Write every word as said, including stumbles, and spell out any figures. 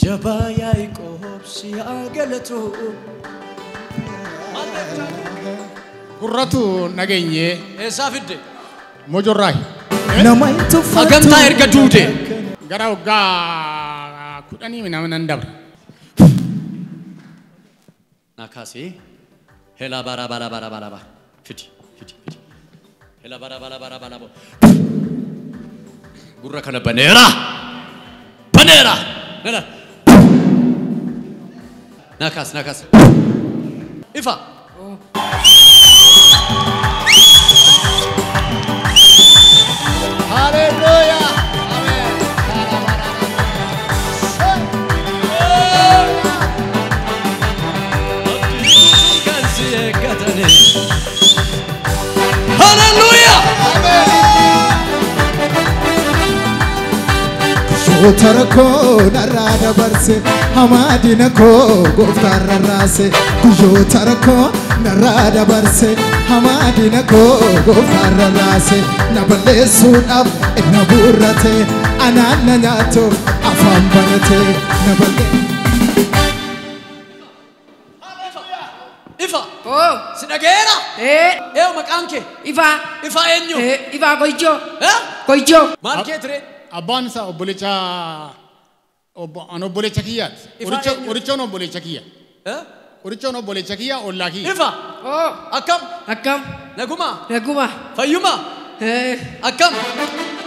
Jabaa Yaaqoob si haa galatu. Gurratu nageenye. Eessaa fidde? Mojorraay. Nama itti uffatu. Hagamtaa erga duude. Gara waggaa kudhanii nama nan dabra. Nakasi. Hela bara bara bara bara bara. Fidi fidi fidi. Hela bara bara bara bara bara. Gurra kana baneera. Baneera. Nana. Nakas nakas. Ifa. Hallelujah. Amen. Hallelujah. Amen. Kuyotarako narada barse hamadina ko goftar rase kuyotarako narada barse hamadina ko goftar rase nabalesu ab naburate anana nyato afambanate nabale Ifa. Oh. Sinagera. Eh. Eo makanke. Ifa. Ifa enyo. Eh. Ifa koicho. Eh? Koicho. Maal keetre? Abbaan isaa obbolecha an obbolecha kiyyaat. Uricha urichoon obbolecha kiyya. Eh? Urichoon obbolecha kiyya ollaa kiyya. Ifa. Oh. Akkam. Akkam. Naguma. Naguma. Fayyuma. Eh. Akkam.